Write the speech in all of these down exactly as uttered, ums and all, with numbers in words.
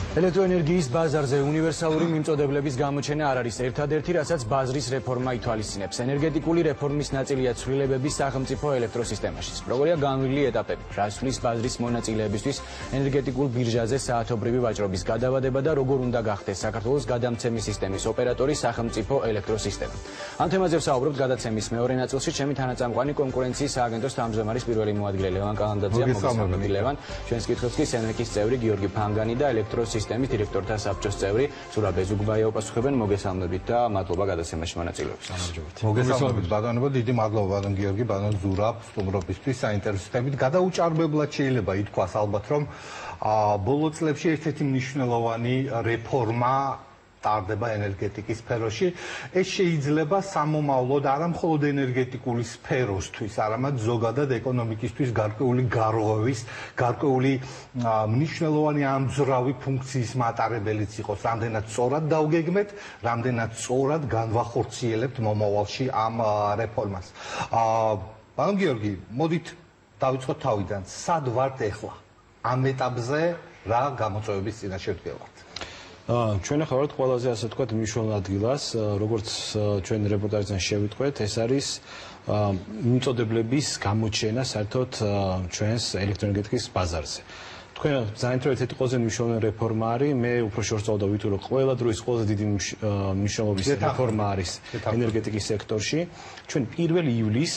ელექტროენერგიის ბაზარზე უნივერსალური მიმწოდებლების გამოჩენა არ არის ერთადერთი, რასაც ბაზრის რეფორმა ითვალისწინებს. ენერგეტიკული რეფორმის ნაწილია ცვლილებების სახელმწიფო ელექტროსისტემაშიც. როგორია განვლილი ეტაპები, რას ცვლის ბაზრის მონაწილეებისთვის ენერგეტიკულ ბირჟაზე საათობრივი ვაჭრობის გადავადება და როგორ უნდა გახდეს საქართველოს გადამცემის სისტემის ოპერატორი სახელმწიფო ელექტროსისტემა. ამ თემაზე ვსაუბრობთ გადაცემის მეორე ნაწილში. ჩემი თანაწამყვანი კონკურენციის სააგენტოს თავმჯდომარის პირველი მოადგილე ლევან კალანდაძეა. მოგესალმებით ლევან. ჩვენს კითხვებს კი სენეკის წევრი გიორგი ფანგანი და ელექტროსისტემის სისტემის დირექტორთა საბჭოს წევრი სურაბ ბეზუგბაია უპასუხებენ. მოგესალმებით და მადლობა გადაცემაში მონაწილეობისთვის. მოგესალმებით ბატონო, დიდი მადლობა ბატონ გიორგი, ბატონ ზურაბ სტუმრობისთვის საინტერესოებით. გადაუჭარბებლად შეიძლება ითქვას ალბათ, რომ ბოლო წლებში ერთ-ერთი მნიშვნელოვანი რეფორმა ტარდება ენერგეტიკის სფეროში. ეს შეიძლება სამომავლოდ არა მხოლოდ ენერგეტიკული სფეროსთვის, არამედ ზოგადად ეკონომიკისთვის გარკვეული გარღვევის, გარკვეული მნიშვნელოვანი ამძრავი ფუნქციის მატარებელიც იყოს. რამდენად სწორად დავგეგმეთ, რამდენად სწორად განვახორციელებთ მომავალში ამ რეფორმას. ბატონ გიორგი, მოდით დავიწყოთ თავიდან. სად ვართ ეხლა? ამ ეტაპზე რა გამოწვევების წინაშე ვდგევართ? ჩვენ ახლა ვართ ყველაზე ასე ვთქვათ მნიშვნელოვან ადგილას, როგორც ჩვენ რეპორტაჟიდან შევიტყვეთ, ეს არის მიმწოდებლების გამოჩენა საერთოდ ჩვენს ელექტროენერგეტიკის ბაზარზე. თქვენ ძალიან ერთ-ერთი ყველაზე მნიშვნელოვანი რეფორმა არის, მე უფრო შორს წავდა ვიტყვი, რომ ყველა დროის ყველაზე დიდი მნიშვნელობის რეფორმა არის ენერგეტიკის სექტორში. ჩვენ პირველი ივლისს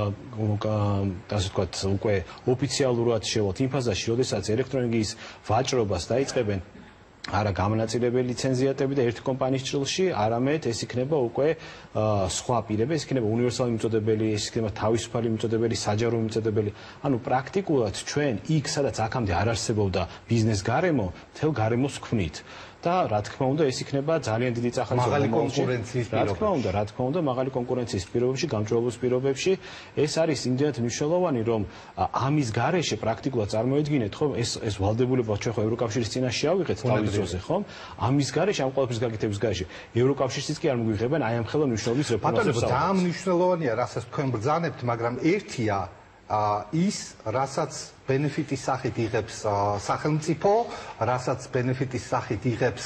ასე ვთქვათ უკვე ოფიციალურად შევალთ იმ ფაზაში, როდესაც ელექტროენერგიის ვაჭრობას დაიწყებენ არა გამონაწილებელი ლიცენზიატები და ერთი კომპანიის ჭრილში, არამედ ეს იქნება უკვე სხვა პირები, ეს იქნება უნივერსალური მიმწოდებელი, ეს იქნება თავისუფალი მიმწოდებელი, საჯარო მიმწოდებელი. ანუ პრაქტიკულად ჩვენ იქ, სადაც აქამდე არ არსებობდა ბიზნეს გარემო, მთელ გარემოს ვქმნით. და რა თქმა უნდა, ეს იქნება ძალიან დიდი წახალისწინებაა მაღალი კონკურენციის პირობებში. რა თქმა უნდა, რა თქმა უნდა, მაღალი კონკურენციის პირობებში, გამჭვირვალობის პირობებში, ეს არის იმდენად მნიშვნელოვანი, რომ ამის გარეშე პრაქტიკულად წარმოედგინეთ, ხომ, ეს ეს ვალდებულება ჩვენ ხო ევროკავშირის წინაშე ავიღეთ თავის ძროზე, ხომ? ამის გარეშე, ამ ყველაფრის გაკეთების გარეშე, ევროკავშირიც კი არ მოგვიღებენ აი ამ ხელა მნიშვნელობის რეფორმას. ბატონო, ძალიან მნიშვნელოვანია, რასაც თქვენ ბრძანებთ, მაგრამ ერთია ის, რასაც ბენეფიტის სახით იღებს სახელმწიფო, რასაც ბენეფიტის სახით იღებს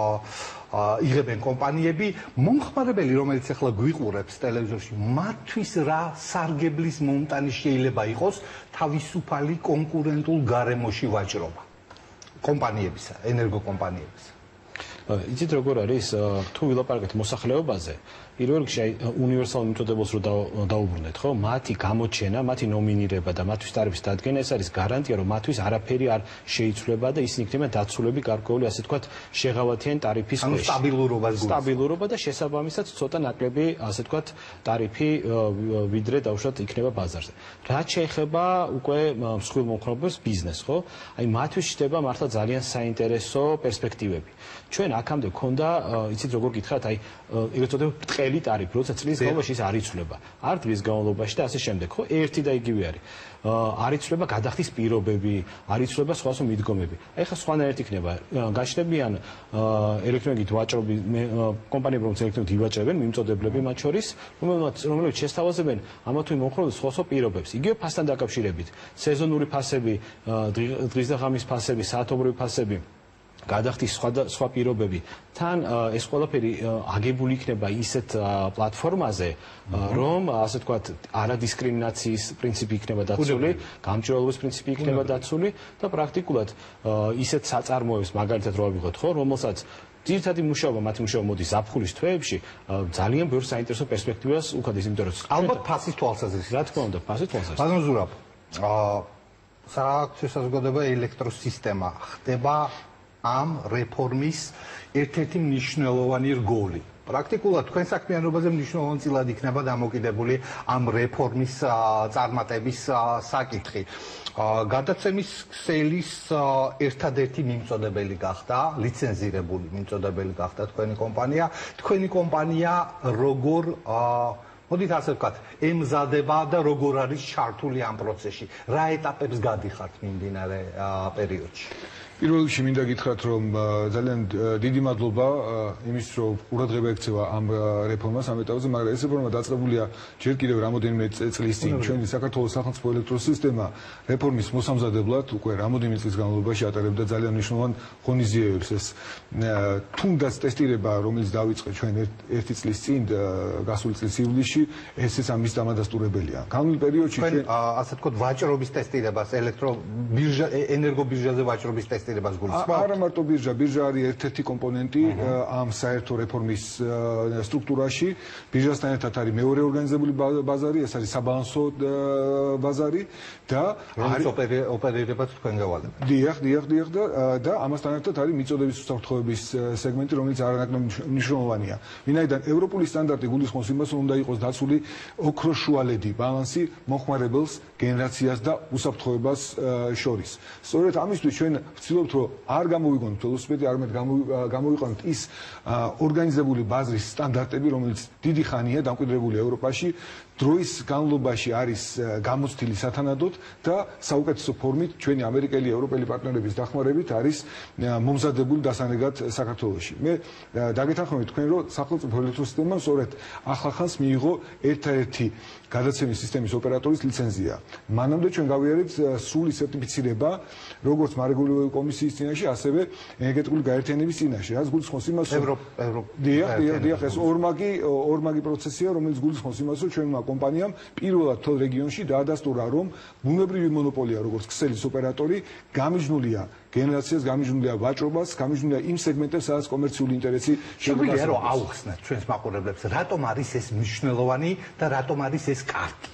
იღებენ კომპანიები, მომხმარებელი, რომელიც ახლა გვიყურებს ტელევიზორში, მათთვის რა სარგებლის მომტანი შეიძლება იყოს თავისუფალი კონკურენტულ გარემოში ვაჭრობა კომპანიებისა, ენერგოკომპანიებისა. იცით როგორ არის, თუ ვილაპარაკეთ მოსახლეობაზე, პირველ რიგში უნივერსალურ მიმწოდებელს რო დაუბრუნდეთ, ხო? მათი გამოჩენა, მათი ნომინირება და მათთვის ტარიფის დადგენა, ეს არის გარანტია, რომ მათთვის არაფერი არ შეიცვლება და ისინი იქნება დაცულები გარკვეული, ასე ვთქვათ, შეღავათიანი ტარიფის ქვეშ. ანუ სტაბილურობას გულისხმობს. სტაბილურობა და შესაბამისად ცოტა ნაკლები, ასე ვთქვათ, ტარიფი ვიდრე დაუშვათ იქნება ბაზარზე. რაც შეეხება უკვე მსხვილ მომხმარებლებს ბიზნესს, ხო? აი მათთვის ხდება მართლა ძალიან საინტერესო პერსპექტივები. ჩვენ აქამდე გქონდა, იცით როგორ გითხრათ, აი ელექტროდები ბრტყელი ტარიფი, როცა წლის განმავლობაში ის არ იცვლება. არ დღის განმავლობაში და ასე შემდეგ, ხო? ერთი და იგივე არის. არ იცვლება გადახდის პირობები, არ იცვლება სხვა სხვა მიდგომები. აი ხა სხვანაირად იქნება. გაჩნდებიან ელექტროენერგიით ვაჭრობი კომპანიები, რომელიც ელექტროენერგიით ივაჭრებენ, მიმწოდებლები მათ შორის, რომლებიც შესთავაზებენ ამა თუ იმ მომხმარებელს სხვა სხვა პირობებს. იგივე ფასთან დაკავშირებით, სეზონური ფასები, დღის და ღამის ფასები, საათობრივი ფასები. გადახდის სხვა სხვა პირობები. თან ეს ყველაფერი აგებული იქნება ისეთ პლატფორმაზე, რომ ასე ვთქვათ, არადისკრიმინაციის პრინციპი იქნება დაცული, გამჭვირვალობის პრინციპი იქნება დაცული და პრაქტიკულად ისეთ საწარმოებს მაგალითად რო ავიღოთ, ხო, რომელსაც ძირითადი მუშაობა, მათი მუშაობა მოდის ზაფხულის თვეებში, ძალიან ბევრ საინტერესო პერსპექტივას უხდის, იმიტომ რომ ალბათ ფასის თვალსაზრისით. რა თქმა უნდა, ფასის თვალსაზრისით. ბატონ ზურაბ, საერთო საზოგადოება ელექტროსისტემა ხდება ამ რეფორმის ერთ-ერთი მნიშვნელოვანი რგოლი. პრაქტიკულად თქვენ საქმიანობაზე მნიშვნელოვანი წილად იქნება დამოკიდებული ამ რეფორმის წარმატების საკითხი. გადაცემის ქსელის ერთადერთი მიმწოდებელი გახდა, ლიცენზირებული მიმწოდებელი გახდა თქვენი კომპანია. თქვენი კომპანია როგორ მოდით ასე ვთქვათ, ემზადება და როგორ არის ჩართული ამ პროცესში? რა ეტაპებს გადიხართ მიმდინარე პერიოდში? პირველ რიგში მინდა გითხრათ, რომ ძალიან დიდი მადლობა იმის, რომ ყურადღება ექცევა ამ რეფორმას, ამ ეტაპზე, მაგრამ ეს რეფორმა დაწყებულია ჯერ კიდევ რამოდენიმე წლის წინ. ჩვენი საქართველოს სახელმწიფო ელექტროსისტემა რეფორმის მოსამზადებლად უკვე რამოდენიმე წლის განმავლობაში ატარებდა ძალიან მნიშვნელოვან ღონისძიებებს. ეს თუნდაც ტესტირება, რომელიც დაიწყო ჩვენ ერთი წლის წინ, გასული წლის ივლისში, ესეც ამის დამადასტურებელია. განვლილ პერიოდში ჩვენ ასე ვთქვათ, ვაჭრობის ტესტირებას, ელექტრობირჟა, ენერგობირჟაზე ვაჭრობის ტესტირებას არა მარტო ბირჟა, ბირჟა არის ერთ-ერთი კომპონენტი ამ საერთო რეფორმის სტრუქტურაში. ბირჟასთან ერთად არის მეორე ორგანიზებული ბაზარი, ეს არის საბალანსო ბაზარი და არის ოპერირებაც თქვენ გავალებთ. დიახ, დიახ, დიახ და და ამასთან ერთად არის მიწოდების უსაფრთხოების სეგმენტი, რომელიც არანაკლებ მნიშვნელოვანია. ვინაიდან ევროპული სტანდარტი გულისხმობს იმას, რომ უნდა იყოს დაცული ოქროშუალედი ბალანსი მოხმარებელს, გენერაციას და უსაფრთხოებას შორის. სწორედ ამისთვის ჩვენ ვცდილობთ, რომ არ გამოვიგონოთ ველოსიპედი, არამედ გამოვიყენოთ ის ორგანიზებული ბაზრის სტანდარტები, რომელიც დიდი ხანია დამკვიდრებული ევროპაში, დროის განმავლობაში არის გამოცდილი სათანადოდ და საუკეთესო ფორმით ჩვენი ამერიკელი, ევროპელი პარტნიორების დახმარებით არის მომზადებული დასანეგად საქართველოში. მე დაგეთანხმებით თქვენ, რომ სახელმწიფო ელექტროსისტემამ სწორედ ახლახანს მიიღო ერთადერთი გადაცემის სისტემის ოპერატორის ლიცენზია. მანამდე ჩვენ გავიარეთ სრული სერტიფიცირება, როგორც მარეგულირებული კომისიის წინაშე, ასევე ენერგეტიკული გაერთიანების წინაშე. რაც გულისხმობს იმას, რომ დიახ, დიახ, დიახ, ეს ორმაგი ორმაგი პროცესია, რომელიც გულისხმობს იმას, რომ ჩვენმა კომპანიამ პირველად თელ რეგიონში დაადასტურა, რომ ბუნებრივი მონოპოლია, როგორც ქსელის ოპერატორი, გამიჯნულია გენერაციას, გამიჯნულია ვაჭრობას, გამიჯნულია იმ სეგმენტებს, სადაც კომერციული ინტერესი შეგვიძლია რომ აუხსნათ ჩვენს მაყურებლებს, რატომ არის ეს მნიშვნელოვანი და რატომ არის ეს კარგი?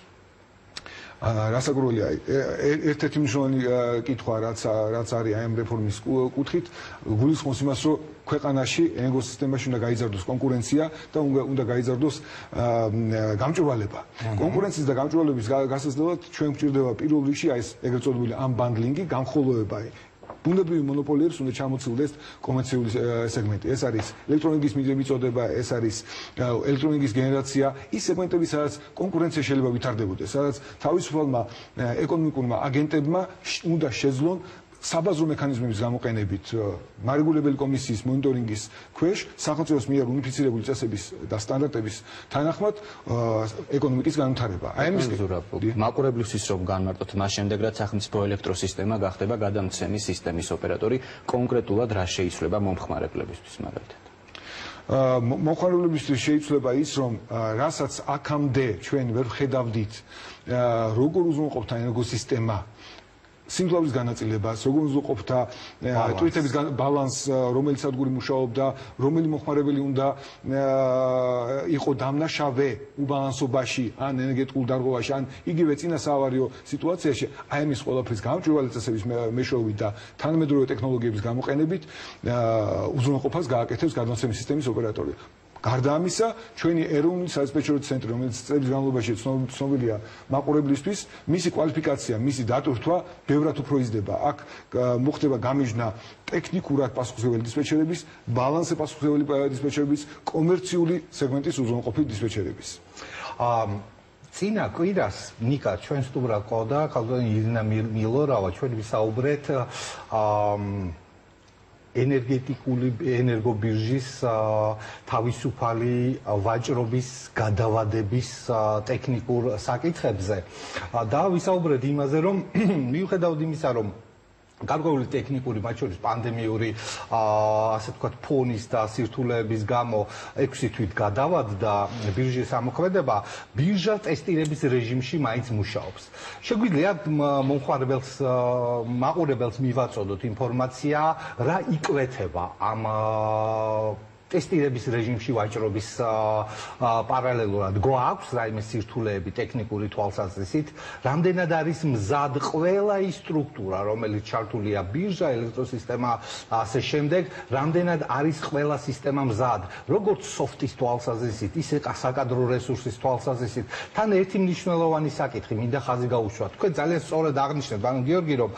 რასაკვირველია, ერთ-ერთი მნიშვნელოვანი კითხვა, რაც რაც არის აი ამ რეფორმის კუთხით, გულისხმობს იმას, რომ ქვეყანაში ენერგოსისტემაში უნდა გაიზარდოს კონკურენცია და უნდა გაიზარდოს გამჭვირვალება. კონკურენციის და გამჭვირვალების გასაზრდელად ჩვენ გვჭირდება პირველ რიგში აი ეს ეგრეთ წოდებული unbundling, გამხოლოება. ბუნებრივი მონოპოლიებს უნდა ჩამოცილდეს კომერციული სეგმენტი. ეს არის ელექტროენერგიის მიწოდება, ეს არის ელექტროენერგიის გენერაცია, ის სეგმენტები, სადაც კონკურენცია შეიძლება ვითარდებოდეს, სადაც თავისუფალმა ეკონომიკურმა აგენტებმა უნდა შეძლონ საბაზრო მექანიზმების გამოყენებით მარეგულირებელი კომისიის მონიტორინგის ქვეშ სახელმწიფოს მიერ უნიფიცირებული წესების და სტანდარტების თანახმად ეკონომიკის განვითარება. აი ამის მაყურებლისთვის რომ განმარტოთ, მას შემდეგ რაც სახელმწიფო ელექტროსისტემა გახდება გადამცემი სისტემის ოპერატორი, კონკრეტულად რა შეიცვლება მომხმარებლებისთვის მაგალითად? მომხმარებლებისთვის შეიცვლება ის, რომ რასაც აქამდე ჩვენ ვერ ხედავდით, როგორ უზრუნველყოფდა ენერგოსისტემა სიმძლავრის განაწილებას, როგორ უზრუნველყოფდა ტვირთების ბალანსს, რომელიც სადგური მუშაობდა, რომელი მომხმარებელი უნდა იყო დამნაშავე უბალანსობაში, ან ენერგეტიკულ დარღვევაში, ან იგივე წინა საავარიო სიტუაციაში, აი ამის ყველაფრის გამჭვირვალე წესების მეშვეობით და თანამედროვე ტექნოლოგიების გამოყენებით უზრუნველყოფას გააკეთებს გადამცემი სისტემის ოპერატორი. გარდა ამისა, ჩვენი ეროვნული სადისპეჩერო ცენტრი, რომელიც წლების განმავლობაში ცნობილია მაყურებლისთვის, მისი კვალიფიკაცია, მისი დატვირთვა ბევრად უფრო იზრდება. აქ მოხდება გამიჯნა ტექნიკურად პასუხისმგებელი დისპეჩერების, ბალანსზე პასუხისმგებელი დისპეჩერების, კომერციული სეგმენტის უზრუნველყოფით დისპეჩერების. წინა კვირას ნიკა ჩვენ სტუმრად ყავდა ქალბატონი ირინა მილორავა, ჩვენ ვისაუბრეთ ენერგეტიკული ენერგობირჟის თავისუფალი ვაჭრობის გადავადების ტექნიკურ საკითხებზე და ვისაუბრეთ იმაზე, რომ მიუხედავად იმისა, რომ გარკვეული ტექნიკური, მათ შორის პანდემიური, ასე ვთქვათ, ფონის და სირთულეების გამო ექვსი თვით გადავადდა ბირჟის ამოქმედება, ბირჟა ტესტირების რეჟიმში მაინც მუშაობს. შეგვიძლია მომხმარებელს, მაყურებელს მივაწოდოთ ინფორმაცია, რა იკვეთება ამ ტესტირების რეჟიმში ვაჭრობის პარალელურად გვაქვს რაიმე სირთულეები ტექნიკური თვალსაზრისით, რამდენად არის მზად ყველა ის სტრუქტურა, რომელიც ჩართულია ბირჟა, ელექტროსისტემა, ასე შემდეგ, რამდენად არის ყველა სისტემა მზად, როგორც სოფტის თვალსაზრისით, ისე საკადრო რესურსის თვალსაზრისით. თან ერთი მნიშვნელოვანი საკითხი მინდა ხაზი გაუშვათ. თქვენ ძალიან სწორად აღნიშნეთ, ბანო გიორგი, რომ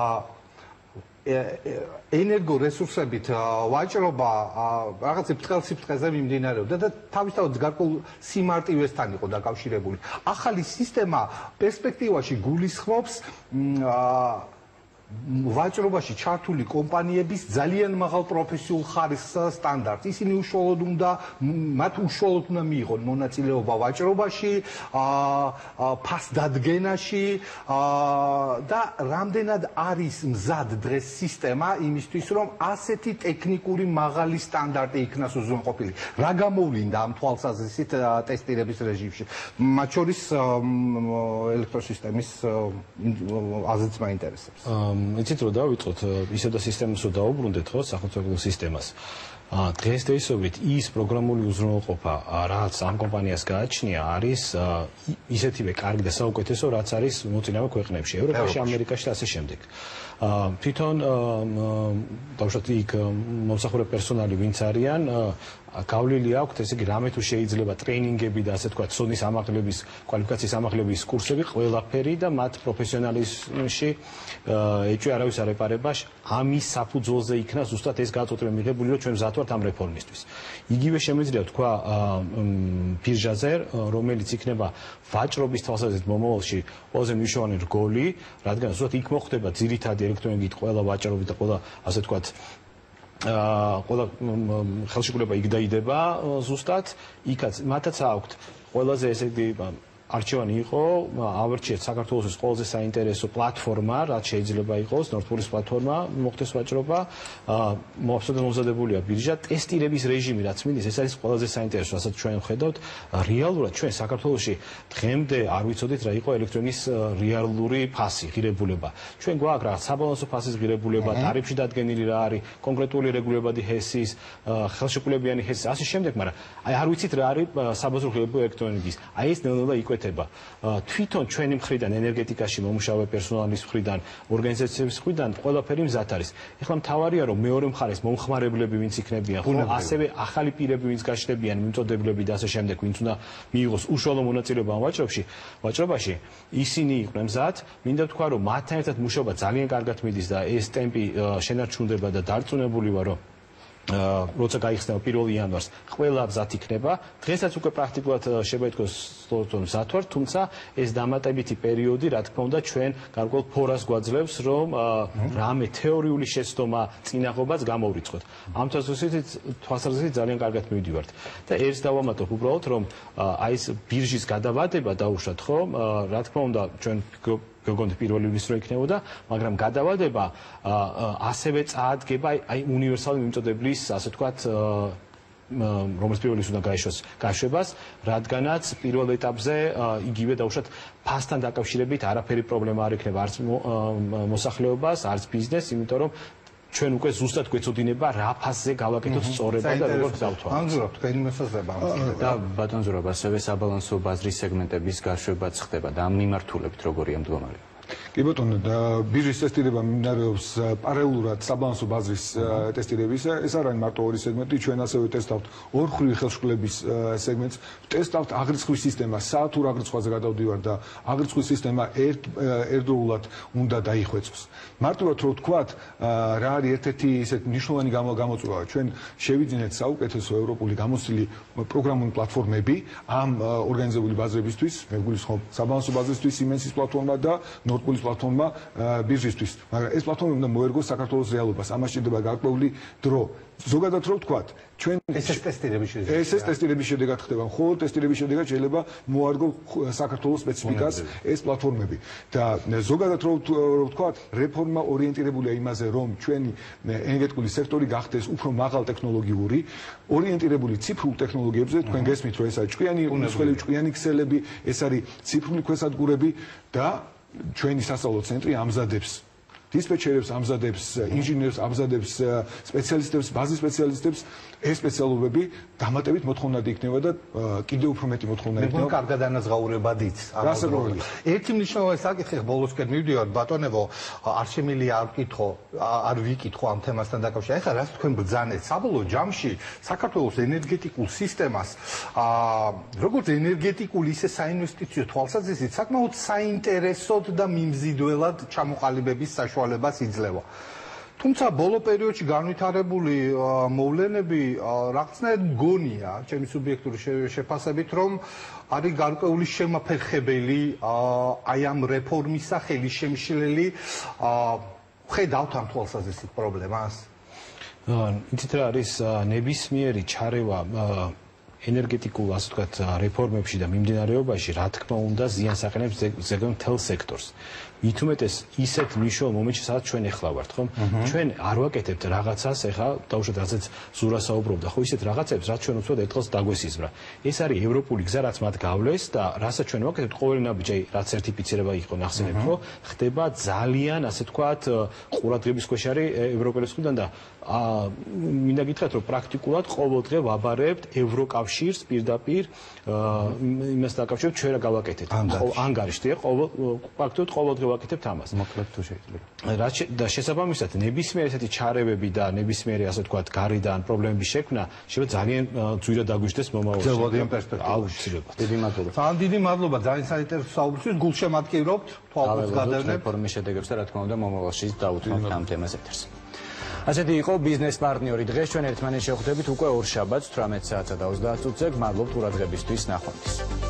ენერგო რესურსებით ვაჭრობა რაღაც ბრწყელ-სიბრტყეზე მიმდინარეობდა და თავისთავად გარკვეულ სიმარტივესთან იყო დაკავშირებული. ახალი სისტემა პერსპექტივაში გულისხმობს ვაჭრობაში ჩართული კომპანიების ძალიან მაღალ პროფესიულ ხარისხს სტანდარტს. ისინი უშუალოდ უნდა მათ უშუალოდ უნდა მიიღონ მონაწილეობა ვაჭრობაში, ფასდადგენაში და რამდენად არის მზად დღეს სისტემა იმისთვის, რომ ასეთი ტექნიკური მაღალი სტანდარტი იქნას უზრუნველყოფილი. რა გამოვლინდა ამ თვალსაზრისით ტესტირების რეჟიმში? მათ შორის ელექტროსისტემის აზრიც მაინტერესებს. იცით რომ დავიწყოთ ისე და სისტემას რომ დაუბრუნდეთ ხო სახელმწიფო სისტემას. დღესდღეობით ის პროგრამული უზრუნველყოფა რაც ამ კომპანიას გააჩნია არის ისეთივე კარგი და საუკეთესო რაც არის მოწინავე ქვეყნებში, ევროპაში, ამერიკაში და ასე შემდეგ. თვითონ დავუშვათ იქ მომსახურე პერსონალი ვინც არიან გავლილი აქვთ, ესე იგი რამე თუ შეიძლება ტრეინინგები და ასე თქვა ცოდნის ამაღლების, კვალიფიკაციის ამაღლების კურსები, ყველაფერი და მათ პროფესიონალიზმში ეჭვი არავის არ ეპარება, ამის საფუძველზე იქნა ზუსტად ეს გაწყვეტილება მიღებული, რომ ჩვენ მზად ვართ ამ რეფორმისთვის. იგივე შემიძლია თქვა ბირჟაზე, რომელიც იქნება ვაჭრობის თვალსაზრისით მომავალში ყველაზე მნიშვნელოვანი რგოლი, რადგან ზუსტად იქ მოხდება ძირითადი ელექტრონიკით ყველა ვაჭრობი და ყველა ასე თქვათ ყველა ხელშეკრულება იქ დაიდება ზუსტად, იქაც მათაც აქვთ ყველაზე ესე იგი არჩევანი იყო ავერჩიეთ საქართველოს ყველაზე საინტერესო პლატფორმა, რაც შეიძლება იყოს ნორდპოლის პლატფორმა, მოხდეს ვაჭრობა, absolutely მომზადებულია ბირჟა, ტესტირების რეჟიმი რაც მინდის, ეს არის ყველაზე საინტერესო, რასაც ჩვენ ვხედავთ, რეალურად ჩვენ საქართველოში დღემდე არ ვიცოდით რა იყო ელექტრონის რეალური ფასი, ღირებულება. ჩვენ გვაქვს რა საბალანსო ფასის ღირებულება, ტარიფში დადგენილი რა არის, კონკრეტული რეგულირებადი ჰესის, ხელშეკრულებიანი ჰესის, ასე შემდეგ, მაგრამ აი არ ვიცით რა არის საბაზრო ღირებულება ელექტრონიკის. აი ეს ნელ-ნელა იკვეთება. თვითონ ჩვენი მხრიდან ენერგეტიკაში მომუშავე პერსონალის მხრიდან, ორგანიზაციების მხრიდან ყველაფერი მზად არის. ეხლა მთავარია რომ მეორე მხარეს მომხმარებლები ვინც იქნებიან, ხო, ასევე ახალი პირები ვინც გაჩნდებიან, მიმწოდებლები და ასე შემდეგ, ვინც უნდა მიიღოს უშუალო მონაწილეობა ამ ვაჭრობაში, ვაჭრობაში, ისინი იყვნენ მზად. მინდა ვთქვა რომ მათთან ერთად მუშაობა ძალიან კარგად მიდის და ეს ტემპი შენარჩუნდება და დარწმუნებული ვარ რომ როცა გაიხსნება პირველი იანვარს, ყველა მზად იქნება. დღესაც უკვე პრაქტიკულად შეიძლება ითქვას რომ მზად ვართ, თუმცა ეს დამატებითი პერიოდი, რა თქმა უნდა, ჩვენ გარკვეულ ფორას გვაძლევს, რომ რამე თეორიული შეცდომა წინაღობაც გამოვრიცხოთ. ამ თვალსაზრისით ძალიან კარგად მივდივართ. და ერთს დავამატებ უბრალოდ, რომ აი ეს ბირჟის გადავადება დაუშვათ, ხო, რა თქმა უნდა, ჩვენ გოგონთ პირველი ის რო იქნებოდა, მაგრამ გადავადება ასევე წაადგება აი უნივერსალური მიმწოდებლის, ასე ვთქვათ, რომელიც პირველი უნდა გაეშვას გაშვებას, რადგანაც პირველ ეტაპზე იგივე დაუშვათ ფასთან დაკავშირებით არაფერი პრობლემა არ იქნება არც მოსახლეობას, არც ბიზნესს, იმიტომ რომ ჩვენ უკვე ზუსტად გვეცოდინება რა ფასზე გავაკეთოთ სწორება და როგორ გავთვალოთ. ანზურა, თქვენი მოსაზრება და ბატონ ზურაბ, ასევე საბალანსო ბაზრის სეგმენტების გაშვებაც ხდება და ამ მიმართულებით როგორია მდგომარეობა? კი ბატონო, და ბირჟის ტესტირება მიმდინარეობს პარალელურად საბალანსო ბაზრის ტესტირებისა. ეს არ არის მარტო ორი სეგმენტი, ჩვენ ასევე ტესტავთ ორხრივი ხელშეკრულების სეგმენტს, ტესტავთ აღრიცხვის სისტემას, საათურ აღრიცხვაზე გადავდივარ და აღრიცხვის სისტემა ერთდროულად უნდა დაიხვეწოს. მარტივად რო ვთქვათ, რა არის ერთ-ერთი ისეთ მნიშვნელოვანი გამოწვევა, ჩვენ შევიძინეთ საუკეთესო ევროპული გამოცდილი პროგრამული პლატფორმები ამ ორგანიზებული ბაზრებისთვის, მე გულისხმობ საბალანსო ბაზრისთვის, Siemens-ის პლატფორმა და ნორდპოლის პლატფორმა ბირჟისთვის, მაგრამ ეს პლატფორმა უნდა მოერგოს საქართველოს რეალობას, ამას სჭირდება გარკვეული დრო. ზოგადად რო ვთქვათ, ჩვენ ეს ტესტირების შედეგად ეს ეს ტესტირების შედეგად ხდება, მხოლოდ ტესტირების შედეგად შეიძლება მოარგო საქართველოს სპეციფიკას ეს პლატფორმები. და ზოგადად რო ვთქვათ, რეფორმა ორიენტირებულია იმაზე, რომ ჩვენი ენერგეტიკული სექტორი გახდეს უფრო მაღალ ტექნოლოგიური, ორიენტირებული ციფრულ ტექნოლოგიებზე, თქვენ გესმით, რომ ეს არის ჭკვიანი, უმსხველი ჭკვიანი ქსელები, ეს არის ციფრული ქვესადგურები და ჩვენი სასწავლო ცენტრი ამზადებს დისპეჩერებს, ამზადებს ინჟინერებს, ამზადებს სპეციალისტებს, ბაზის სპეციალისტებს, ეს სპეციალობები დამატებით მოთხოვნადი იქნება და კიდევ უფრო მეტი მოთხოვნადი იქნება. მე კარგად ანაზღაურებადით. ერთი მნიშვნელოვანი საკითხი ბოლოსკენ მივდივარ, ბატონებო, არ შემიძლია არ ვკითხო, არ ვიკითხო ამ თემასთან დაკავშირებით. ეხლა რაც თქვენ ბრძანეთ, საბოლოო ჯამში საქართველოს ენერგეტიკულ სისტემას, როგორც ენერგეტიკულ, ისე საინვესტიციო თვალსაზრისით საკმაოდ საინტერესოდ და მიმზიდველად ჩამოყალიბების საშუალებას იძლევა. თუმცა ბოლო პერიოდში განვითარებული მოვლენები რაღაცნაირად მგონია, ჩემი სუბიექტური შეფასებით, რომ არის გარკვეული შემაფერხებელი აი ამ რეფორმისა ხელისშემშლელი ხედავთ ამ თვალსაზრისით პრობლემას? იცით რა არის ნებისმიერი ჩარევა ენერგეტიკულ ასე ვთქვათ რეფორმებში და მიმდინარეობაში რა თქმა უნდა ზიანს აყენებს ზეგან მთელ სექტორს. მით უმეტეს ისეთ მნიშვნელოვან მომენტში სადაც ჩვენ ახლა ვართ, ხო? ჩვენ არ ვაკეთებთ რაღაცას, ეხლა დაუშვათ რასაც ზურა საუბრობდა, ხო, ისეთ რაღაცებს, რაც ჩვენ უცბად ერთხელს დაგვესიზმრა. ეს არის ევროპული გზა, რაც მათ გავლეს და რასაც ჩვენ ვაკეთებთ, ყოველი ნაბიჯი, რაც სერტიფიცირება იყო ნახსენებ, ხო, ხდება ძალიან ასე ვთქვათ ყურადღების ქვეშ არის ევროპელის მხრიდან და აა მინდა გითხრათ, რომ პრაქტიკულად ყოველდღე ვაბარებთ ევროკავშირს პირდაპირ იმას დაკავშირებით ჩვენ რა გავაკეთეთ. ანგარიშში, ყოველ პრაქტიკულად ყოველდღე ვაკეთებთ ამას. მოკლედ თუ შეიძლება. რაც და შესაბამისად ნებისმიერი ესეთი ჩარევები და ნებისმიერი ასე ვთქვათ გარიდან პრობლემების შექმნა შეიძლება ძალიან ძვირად დაგვიждდეს მომავალში. ძველოდიან პერსპექტივაში. აუცილებლად. დიდი მადლობა. ძალიან დიდი მადლობა ძალიან საინტერესო საუბრისთვის. გულშემატკივრობთ თვალყურს გადავნებთ რეფორმის შედეგებს და რა თქმა უნდა მომავალში დავუთმოთ ამ თემას ეთერს. ასეთი იყო ბიზნეს პარტნიორი. დღეს ჩვენ ერთმანეთს შევხვდებით უკვე ორ შაბათს თვრამეტ საათსა და ოცდაათ წუთზე. გმადლობთ ყურადღებისთვის, ნახვამდის.